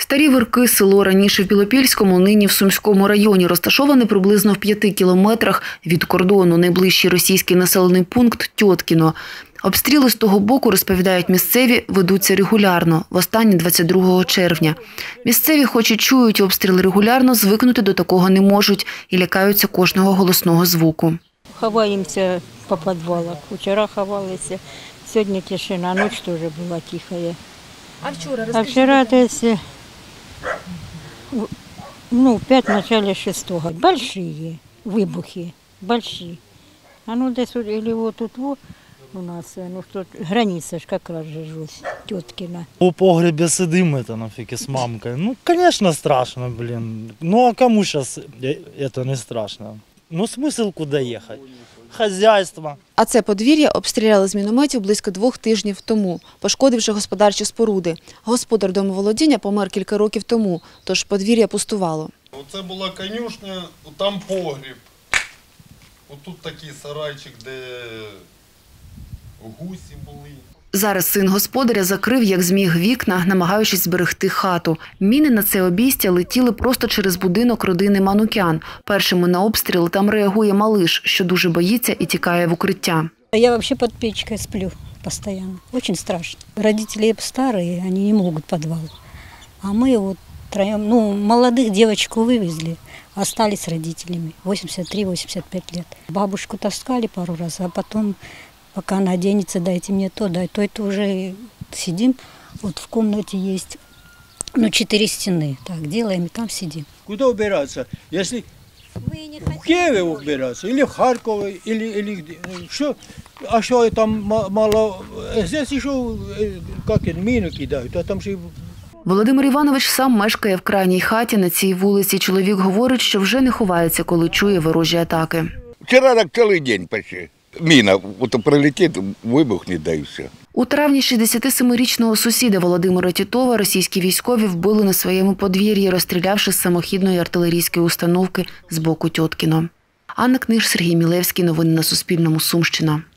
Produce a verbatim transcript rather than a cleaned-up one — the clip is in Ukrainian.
Старі Вирки – село раніше в Білопільському, нині в Сумському районі, розташоване приблизно в п'яти кілометрах від кордону. Найближчий російський населений пункт – Тьоткіно. Обстріли з того боку, розповідають місцеві, ведуться регулярно, востаннє двадцять другого червня. Місцеві, хоч і чують обстріли регулярно, звикнути до такого не можуть і лякаються кожного голосного звуку. Ховаємося по підвалах. Вчора ховалися, сьогодні тишина, ніч теж була тиха. А вчора, а вчора десь, ну, в п'ять, в начале шестого. Большие вибухи, большие. А ну десь, или вот тут вот у нас, ну, тут граница ж якраз же жусь, Тьоткіна. У погребе сидим это нафиг с мамкой. Ну, конечно, страшно, блин. Ну, а кому сейчас это не страшно? Ну, смысл куда ехать? Хазяйство. А це подвір'я обстріляли з мінометів близько двох тижнів тому, пошкодивши господарчі споруди. Господар домоволодіння помер кілька років тому, тож подвір'я пустувало. Оце була конюшня, там погріб. Отут такий сарайчик, де гусі були. Зараз син господаря закрив, як зміг, вікна, намагаючись зберегти хату. Міни на це обійстя летіли просто через будинок родини Манукян. Першими на обстріли там реагує малиш, що дуже боїться і тікає в укриття. Я взагалі під печкою сплю постійно. Дуже страшно. Родители старі, вони не можуть в підвал. А ми от троєм, ну, молодих дівчинку вивезли, залишились з родителями. вісімдесят три - вісімдесят п'ять років. Бабушку таскали пару разів, а потім, пока она оденется, дайте мне то, дай то, это уже сидим. Вот в комнате есть, ну, четыре стены. Так, делаем и там сидим. Куда убираться? Если в Киеве убираться, или в Харькове, или, или где? Что? А что там мало? Здесь еще, как это, мины кидают, а там же... Володимир Іванович сам мешкає в крайній хаті на цій вулиці. Чоловік говорить, що вже не ховається, коли чує ворожі атаки. Вчора так цілий день почти. Міна, от прилетить, вибухне, да і все. У травні шістдесятисемирічного сусіда Володимира Тітова російські військові вбили на своєму подвір'ї, розстрілявши з самохідної артилерійської установки з боку Тьоткіно. Анна Книж, Сергій Мілевський. Новини на Суспільному. Сумщина.